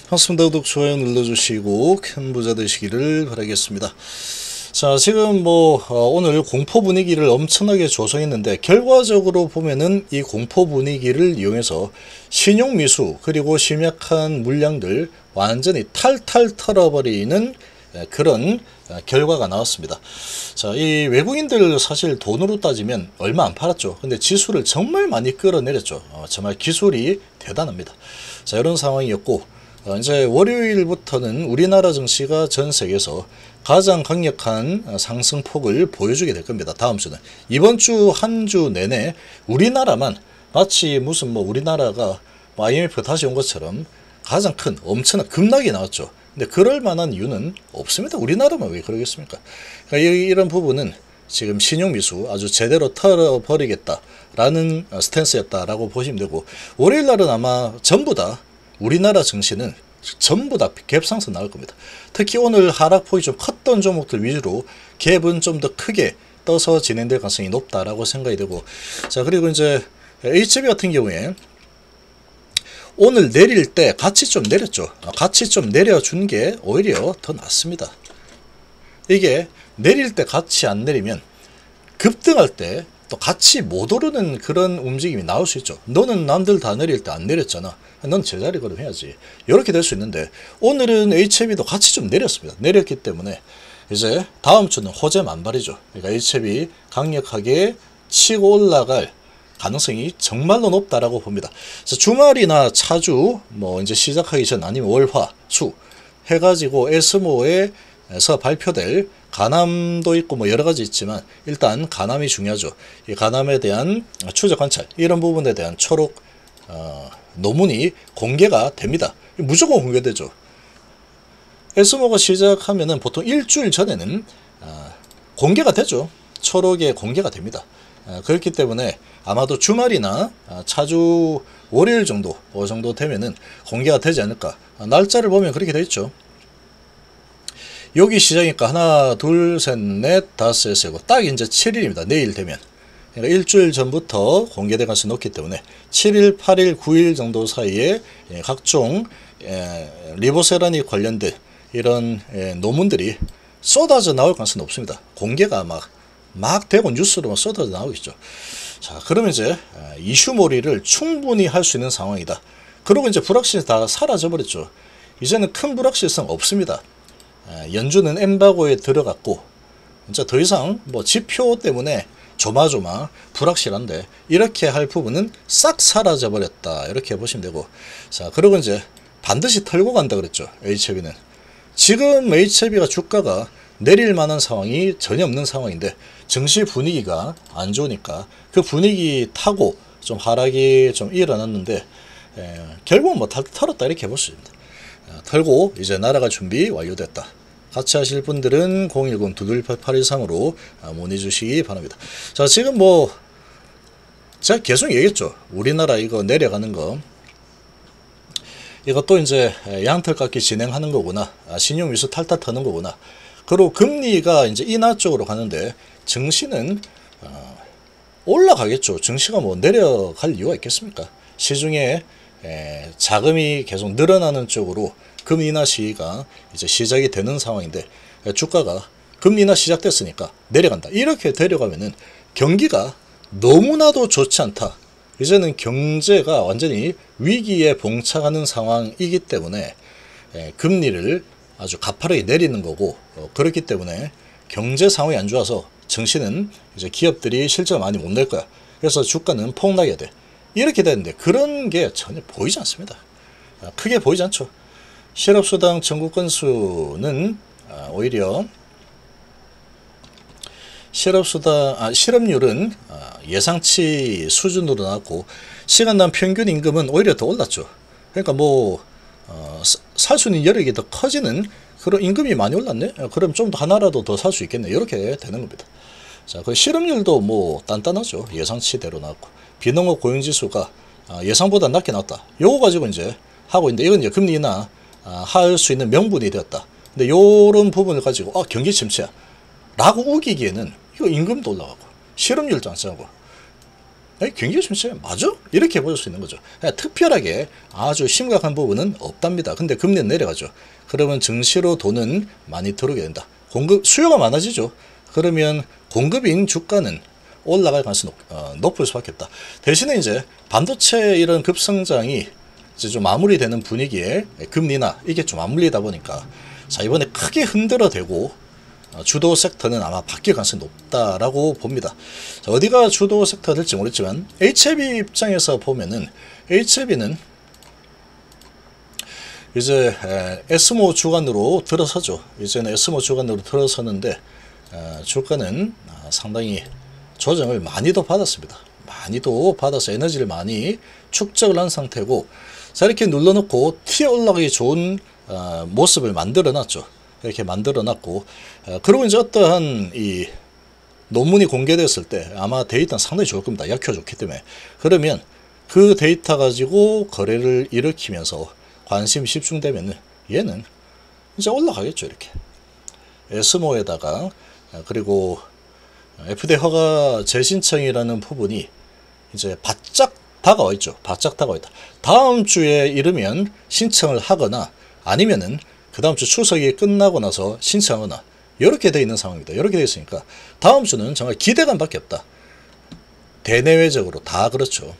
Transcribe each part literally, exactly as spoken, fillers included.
반갑습니다. 구독, 좋아요 눌러주시고 큰 부자 되시기를 바라겠습니다. 자, 지금 뭐 어, 오늘 공포 분위기를 엄청나게 조성했는데 결과적으로 보면은 이 공포 분위기를 이용해서 신용미수 그리고 심약한 물량들 완전히 탈탈 털어버리는 그런 결과가 나왔습니다. 자, 이 외국인들 사실 돈으로 따지면 얼마 안 팔았죠. 근데 지수를 정말 많이 끌어내렸죠. 어, 정말 기술이 대단합니다. 자, 이런 상황이었고, 어, 이제 월요일부터는 우리나라 증시가 전 세계에서 가장 강력한 상승폭을 보여주게 될 겁니다. 다음 주는 이번 주 한 주 내내 우리나라만 마치 무슨 뭐 우리나라가 뭐 아이엠에프 다시 온 것처럼 가장 큰 엄청난 급락이 나왔죠. 근데 그럴 만한 이유는 없습니다. 우리나라만 왜 그러겠습니까? 그러니까 이런 부분은 지금 신용미수 아주 제대로 털어버리겠다라는 스탠스였다라고 보시면 되고, 월요일 날은 아마 전부 다 우리나라 증시는 전부 다 갭상승 나올 겁니다. 특히 오늘 하락폭이 좀 컸던 종목들 위주로 갭은 좀 더 크게 떠서 진행될 가능성이 높다라고 생각이 되고, 자, 그리고 이제 에이치비 같은 경우에 오늘 내릴 때 같이 좀 내렸죠. 같이 좀 내려준 게 오히려 더 낫습니다. 이게 내릴 때 같이 안 내리면 급등할 때 또 같이 못 오르는 그런 움직임이 나올 수 있죠. 너는 남들 다 내릴 때 안 내렸잖아. 넌 제자리 걸음해야지. 이렇게 될 수 있는데 오늘은 에이치비도 같이 좀 내렸습니다. 내렸기 때문에 이제 다음 주는 호재 만발이죠. 그러니까 에이치비 강력하게 치고 올라갈 가능성이 정말로 높다라고 봅니다. 그래서 주말이나 차주 뭐 이제 시작하기 전 아니면 월화 수 해가지고 에스모에서 발표될 가남도 있고 뭐 여러 가지 있지만 일단 가남이 중요하죠. 이 가남에 대한 추적 관찰 이런 부분에 대한 초록 어, 논문이 공개가 됩니다. 무조건 공개되죠. 에스모가 시작하면은 보통 일주일 전에는 어, 공개가 되죠. 초록에 공개가 됩니다. 어, 그렇기 때문에 아마도 주말이나 차주 월요일 정도 그 정도 되면은 공개가 되지 않을까. 날짜를 보면 그렇게 되어 있죠. 여기 시작이니까 하나 둘 셋 넷 다섯 여섯 딱 이제 칠 일입니다. 내일 되면. 그러니까 일주일 전부터 공개될 가능성이 높기 때문에 칠 일, 팔 일, 구 일 정도 사이에 각종 리보세라니 관련된 이런 논문들이 쏟아져 나올 가능성이 높습니다. 공개가 막, 막 되고 뉴스로만 쏟아져 나오겠죠. 자, 그러면 이제 이슈몰이를 충분히 할 수 있는 상황이다. 그리고 이제 불확실성이 다 사라져 버렸죠. 이제는 큰 불확실성 없습니다. 연준은 엠바고에 들어갔고 이제 더 이상 뭐 지표 때문에 조마조마 불확실한데 이렇게 할 부분은 싹 사라져 버렸다. 이렇게 보시면 되고, 자, 그리고 이제 반드시 털고 간다 그랬죠. 에이치비는 지금 에이치비가 주가가 내릴 만한 상황이 전혀 없는 상황인데 증시 분위기가 안 좋으니까 그 분위기 타고 좀 하락이 좀 일어났는데 에, 결국은 뭐 털, 털었다 이렇게 볼 수 있습니다. 에, 털고 이제 날아갈 준비 완료됐다. 같이 하실 분들은 공일공 이이팔팔일삼으로 문의 주시기 바랍니다. 자, 지금 뭐 제가 계속 얘기했죠. 우리나라 이거 내려가는 거 이것도 이제 양털 깎기 진행하는 거구나. 신용미수 탈탈 터는 거구나. 그리고 금리가 이제 인하 쪽으로 가는데 증시는 어, 올라가겠죠. 증시가 뭐 내려갈 이유가 있겠습니까? 시중에 에, 자금이 계속 늘어나는 쪽으로 금리 인하 시기가 이제 시작이 되는 상황인데 주가가 금리 인하 시작됐으니까 내려간다. 이렇게 데려가면은 경기가 너무나도 좋지 않다. 이제는 경제가 완전히 위기에 봉착하는 상황이기 때문에 에, 금리를 아주 가파르게 내리는 거고, 어, 그렇기 때문에 경제 상황이 안 좋아서 증시는 이제 기업들이 실적을 많이 못 낼 거야. 그래서 주가는 폭락해야 돼. 이렇게 되는데 그런 게 전혀 보이지 않습니다. 아, 크게 보이지 않죠. 실업수당 청구 건수는 아, 오히려 실업수당 아, 실업률은 아, 예상치 수준으로 나왔고 시간당 평균 임금은 오히려 더 올랐죠. 그러니까 뭐 어, 살 수 있는 여력이 더 커지는 그런 임금이 많이 올랐네. 그럼 좀 더 하나라도 더 살 수 있겠네. 이렇게 되는 겁니다. 자, 그 실업률도 뭐 단단하죠. 예상치대로 나왔고 비농업 고용지수가 아, 예상보다 낮게 나왔다. 요거 가지고 이제 하고 있는데 이건 이제 금리 인하 아, 할 수 있는 명분이 되었다. 근데 요런 부분을 가지고 아, 경기 침체야 라고 우기기에는 이거 임금도 올라가고 실업률도 안 싸고 에이, 경기가 침체 맞아? 이렇게 볼 수 있는 거죠. 특별하게 아주 심각한 부분은 없답니다. 근데 금리는 내려가죠. 그러면 증시로 돈은 많이 들어오게 된다. 공급 수요가 많아지죠. 그러면 공급인 주가는 올라갈 가능성이 높, 어, 높을 수밖에 없다. 대신에 이제 반도체 이런 급성장이 이제 좀 마무리되는 분위기에 금리나 이게 좀 맞물리다 보니까 자 이번에 크게 흔들어대고 주도 섹터는 아마 바뀔 가능성이 높다라고 봅니다. 자, 어디가 주도 섹터가 될지 모르겠지만 에이치아이비 입장에서 보면은 에이치아이비는 이제 에스모 주간으로 들어서죠. 이제는 에스모 주간으로 들어서는데 어, 주가는 상당히 조정을 많이도 받았습니다. 많이도 받아서 에너지를 많이 축적을 한 상태고 자 이렇게 눌러놓고 튀어 올라가기 좋은 어, 모습을 만들어 놨죠. 이렇게 만들어 놨고 어, 그리고 이제 어떠한 이 논문이 공개됐을 때 아마 데이터는 상당히 좋을 겁니다. 약효가 좋기 때문에. 그러면 그 데이터 가지고 거래를 일으키면서 관심이 집중되면 얘는 이제 올라가겠죠. 이렇게 에스모에다가 그리고 에프디에이 허가 재신청이라는 부분이 이제 바짝 다가와 있죠. 바짝 다가와 있다. 다음 주에 이르면 신청을 하거나 아니면은 그 다음 주 추석이 끝나고 나서 신청하거나 이렇게 돼 있는 상황입니다. 이렇게 돼 있으니까 다음 주는 정말 기대감밖에 없다. 대내외적으로 다 그렇죠.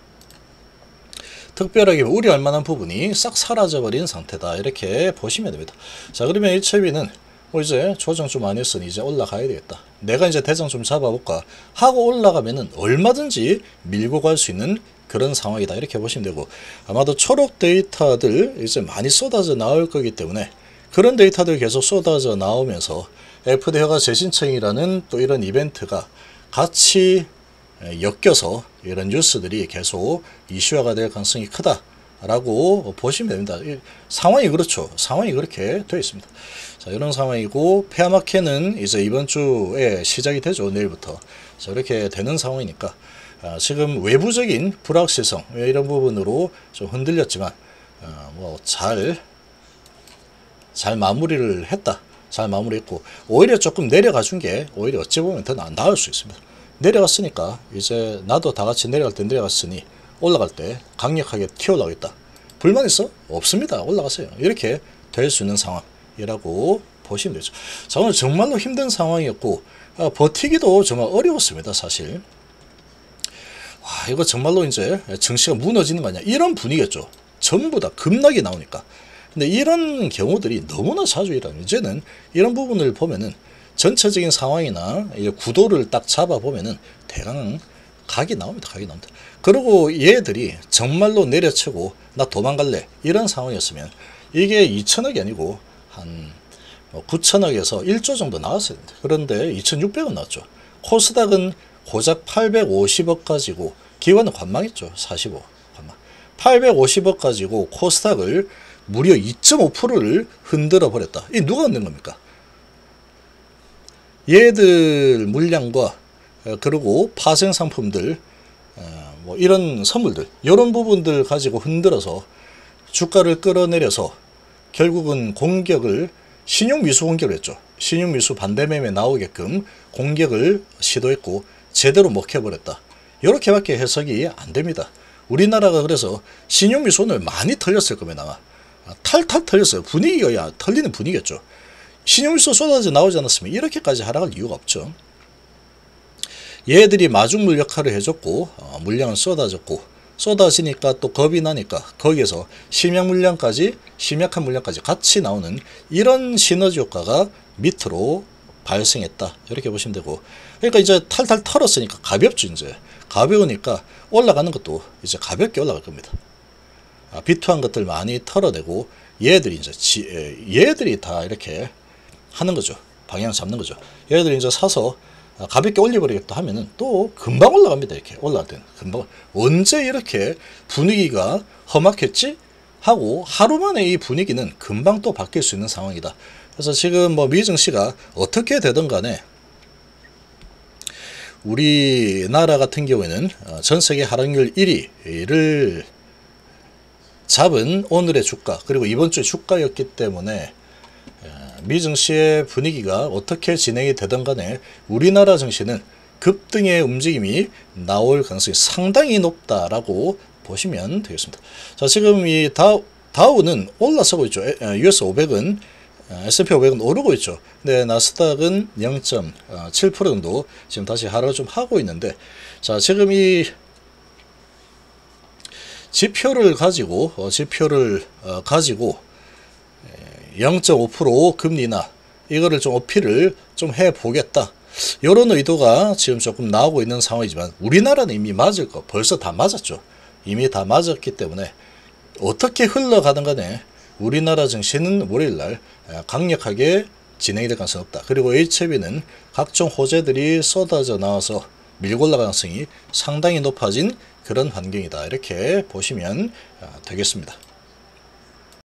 특별하게 우려할 만한 부분이 싹 사라져버린 상태다. 이렇게 보시면 됩니다. 자 그러면 에이치아이비는 뭐 이제 조정 좀 많이 했으니 이제 올라가야 되겠다. 내가 이제 대장 좀 잡아볼까 하고 올라가면은 얼마든지 밀고 갈 수 있는 그런 상황이다. 이렇게 보시면 되고 아마도 초록 데이터들 이제 많이 쏟아져 나올 거기 때문에 그런 데이터들 계속 쏟아져 나오면서 에프디에이 허가 재신청이라는 또 이런 이벤트가 같이 엮여서 이런 뉴스들이 계속 이슈화가 될 가능성이 크다라고 보시면 됩니다. 상황이 그렇죠. 상황이 그렇게 되어 있습니다. 자, 이런 상황이고 페어마켓은 이제 이번 주에 시작이 되죠. 내일부터. 자, 이렇게 되는 상황이니까 아, 지금 외부적인 불확실성 이런 부분으로 좀 흔들렸지만 아, 뭐 잘 잘 마무리를 했다. 잘 마무리했고 오히려 조금 내려가 준 게 오히려 어찌 보면 더 나을 수 있습니다. 내려갔으니까 이제 나도 다 같이 내려갈 때 내려갔으니 올라갈 때 강력하게 튀어나오겠다. 불만 있어? 없습니다. 올라가세요. 이렇게 될 수 있는 상황이라고 보시면 되죠. 자 오늘 정말로 힘든 상황이었고 아, 버티기도 정말 어려웠습니다. 사실 와 이거 정말로 이제 증시가 무너지는 거 아니야 이런 분위기였죠. 전부 다 급락이 나오니까. 근데 이런 경우들이 너무나 자주 일어나요. 이제는 이런 부분을 보면은 전체적인 상황이나 구도를 딱 잡아보면은 대강 각이 나옵니다. 각이 나옵니다. 그리고 얘들이 정말로 내려치고 나 도망갈래 이런 상황이었으면 이게 이천억이 아니고 한 구천억에서 일조 정도 나왔어야 됩니다. 그런데 이천육백억 나왔죠. 코스닥은 고작 팔백오십억 가지고 기관은 관망했죠. 사십억 관망. 팔백오십억 가지고 코스닥을 무려 이 점 오 퍼센트를 흔들어 버렸다. 이 누가 흔든 겁니까? 얘들 물량과 그리고 파생 상품들 뭐 이런 선물들 이런 부분들 가지고 흔들어서 주가를 끌어내려서 결국은 공격을 신용미수 공격을 했죠. 신용미수 반대매매 나오게끔 공격을 시도했고 제대로 먹혀버렸다. 이렇게밖에 해석이 안 됩니다. 우리나라가 그래서 신용미수 오늘 많이 털렸을 겁니다. 아마. 탈탈 털렸어요. 분위기가 털리는 분위기였죠. 신용미수 쏟아져 나오지 않았으면 이렇게까지 하락할 이유가 없죠. 얘들이 마중물 역할을 해줬고 어, 물량은 쏟아졌고 쏟아지니까 또 겁이 나니까 거기에서 심약 물량까지 심약한 물량까지 같이 나오는 이런 시너지 효과가 밑으로 발생했다. 이렇게 보시면 되고 그러니까 이제 탈탈 털었으니까 가볍죠. 이제 가벼우니까 올라가는 것도 이제 가볍게 올라갈 겁니다. 아, 비투한 것들 많이 털어내고 얘들이 이제 지, 얘들이 다 이렇게 하는 거죠. 방향 잡는 거죠. 얘들이 이제 사서 가볍게 올려버리겠다 하면은 또 금방 올라갑니다. 이렇게 올라갈 때는 금방 언제 이렇게 분위기가 험악했지 하고 하루 만에 이 분위기는 금방 또 바뀔 수 있는 상황이다. 그래서 지금 뭐 미증시가 어떻게 되든 간에 우리나라 같은 경우에는 전 세계 하락률 일 위를 잡은 오늘의 주가 그리고 이번 주의 주가였기 때문에 미증시의 분위기가 어떻게 진행이 되든 간에 우리나라 증시는 급등의 움직임이 나올 가능성이 상당히 높다라고 보시면 되겠습니다. 자, 지금 이 다우, 다우는 올라서고 있죠. 유에스 오백은 에스 앤 피 오백은 오르고 있죠. 근데 나스닥은 영 점 칠 퍼센트 정도 지금 다시 하락을 좀 하고 있는데, 자, 지금 이 지표를 가지고 어, 지표를 어, 가지고 영 점 오 퍼센트 금리 인하 이거를 좀 어필을 좀 해보겠다, 이런 의도가 지금 조금 나오고 있는 상황이지만, 우리나라는 이미 맞을 거 벌써 다 맞았죠. 이미 다 맞았기 때문에 어떻게 흘러가든 간에 우리나라 증시는 월요일날 강력하게 진행이 될 가능성이 없다. 그리고 에이치비는 각종 호재들이 쏟아져 나와서 밀고 올라갈 가능성이 상당히 높아진 그런 환경이다, 이렇게 보시면 되겠습니다.